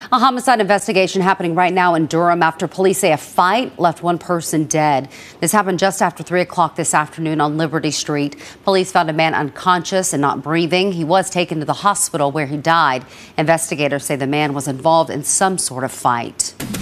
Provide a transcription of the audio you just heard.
A homicide investigation happening right now in Durham after police say a fight left one person dead. This happened just after 3 o'clock this afternoon on Liberty Street. Police found a man unconscious and not breathing. He was taken to the hospital where he died. Investigators say the man was involved in some sort of fight.